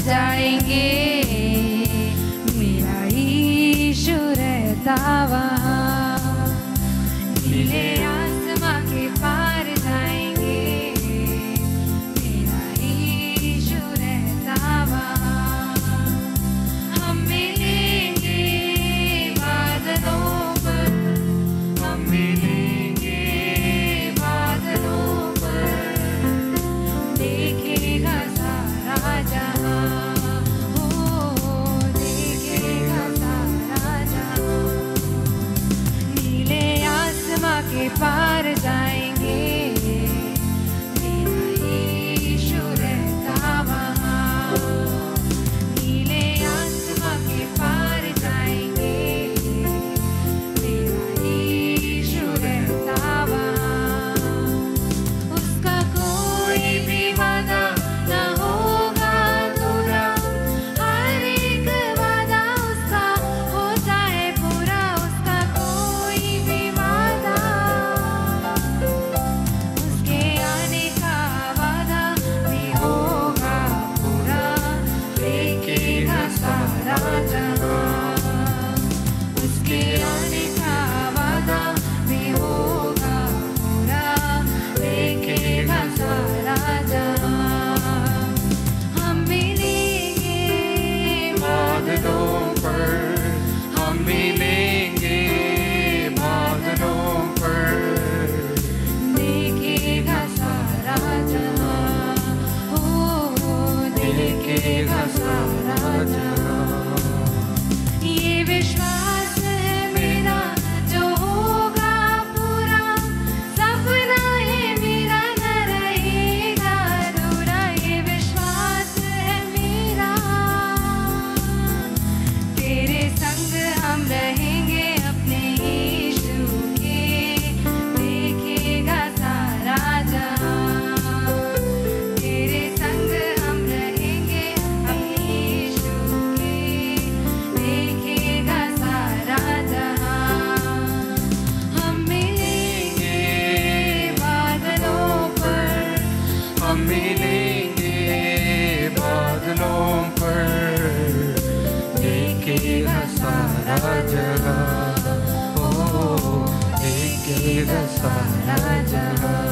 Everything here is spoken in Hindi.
जाएंगे, मेरा यीशु रहता वहाँ। नीले आसमां के पार जाएंगे, मेरा यीशु रहता वहाँ। हम मिलेंगे बादलों पर, हम मिलेंगे बादलों पर, देखेगा सारा जहां, हो देखेगा सारा जहां। नीले आसमां के पार जाएंगे, मेरा यीशु रहता वहाँ। नीले आसमां के पार जाएंगे, मेरा यीशु रहता वहाँ। उसका कोई भी वादा न होगा अधूरा, हर एक वादा उसका होता है पूरा। उसका कोई भी वादा, उसके आने का वादा भी होगा पूरा, देखेगा सारा जहां। उसके आने का वादा भी होगा पूरा, देखेगा सारा जहां। हम मिलेंगे बादलों पर, हम मिलेंगे बादलों पर, देखेगा सारा जहां, हो देखेगा सारा जहां। ये विश्वास है मेरा जो होगा पूरा, सपना है मेरा न रहेगा अधूरा। ये विश्वास है मेरा, तेरे संग हम रहेंगे अपने यीशु के, देखेगा सारा जहां। तेरे संग हम रहेंगे अपने यीशु के, देखेगा सारा जहां। हम मिलेंगे बादलों पर, हम मिलेंगे बादलों पर, देखेगा सारा जहां, ओ देखेगा सारा जहां।